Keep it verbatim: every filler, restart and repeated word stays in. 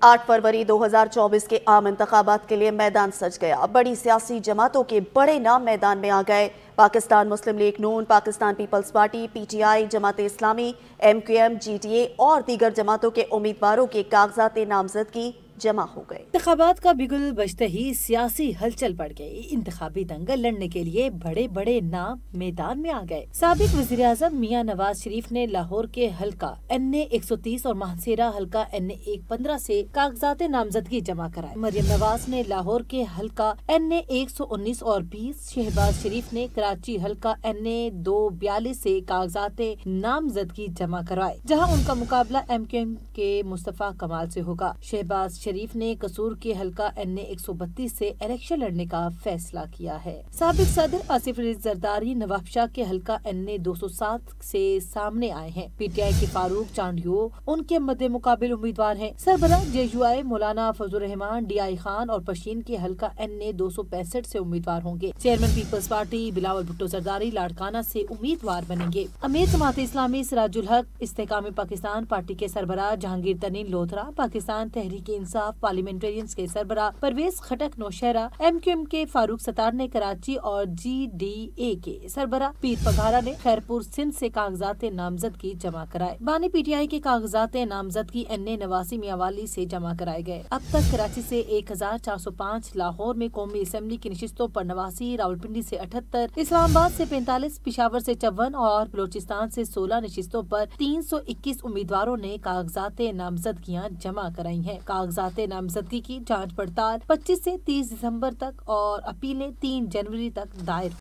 आठ फरवरी दो हज़ार चौबीस के आम इंतखाबात के लिए मैदान सज गया। बड़ी सियासी जमातों के बड़े नाम मैदान में आ गए। Pakistan muslim league Noon, Pakistan peoples party, P T I, Jamaat Islami, M Q M, G T A और दीगर जमातों के उम्मीदवारों के कागजात नामजदगी जमा हो गए। इंतखाबात का बिगुल बजते ही सियासी हलचल बढ़ गई। इंतखाबी दंगल लड़ने के लिए बड़े बड़े नाम मैदान में आ गए। साबिक वजीर आजम मियां नवाज शरीफ ने लाहौर के हल्का एन ए एक सौ तीस और मानसेरा हल्का एन ए एक सौ पंद्रह से कागजात नामजदगी जमा कराए। मरियम नवाज ने लाहौर के हल्का एन ए एक सौ उन्नीस और बीस, शहबाज शरीफ ने कराची हल्का एन ए दो सौ बयालीस से कागजात नामजदगी जमा करवाए, जहां उनका मुकाबला एम क्यू एम के मुस्तफा कमाल से होगा। शहबाज शरीफ ने कसूर के हल्का एन ए एक सौ बत्तीस से इलेक्शन लड़ने का फैसला किया है। साबिक सदर आसिफ अली जरदारी नवाब शाह के हल्का एन ए दो सौ सात से सामने आए हैं। पी टी आई के फारूक चांडियो उनके मद्दे मुकाबिल उम्मीदवार हैं। सरबराह जे U I Maulana Fazal Rehman, D I Khan और पशीन के हल्का एन ए दो सौ पैंसठ से उम्मीदवार होंगे। Chairman peoples party Bilawal Bhutto Zardari Larkana से उम्मीदवार बनेंगे। अमीर जमात इस्लामी सिराजुल हक इस्तेकाम पाकिस्तान पार्टी के सरबराह जहांगीर तरीन लोथरा, पाकिस्तान तहरीक इंसाफ पार्लियामेंटेरियंस के सरबराह Pervez Khattak Nowshera, M Q M के फारूक सतार ने कराची और जी डी ए के सरबराह पीर पघारा ने खैरपुर सिंध से कागजात नामजदगी जमा कराए। बानी पी टी आई के कागजात नामजदगी एन ए नवासी मियावाली से जमा कराए गए। अब तक कराची से एक हजार चार सौ पाँच, लाहौर में कौमी असेंबली की नशिस्तों पर नवासी, रावलपिंडी से अठहत्तर, इस्लामाबाद से पैंतालीस, पिशावर से चौवन और बलोचिस्तान से सोलह नशिस्तों पर तीन सौ इक्कीस उम्मीदवारों ने कागजात नामजदगियाँ जमा कराई हैं। कागजात नामजदगी की जांच पड़ताल पच्चीस से तीस दिसंबर तक और अपीलें तीन जनवरी तक दायर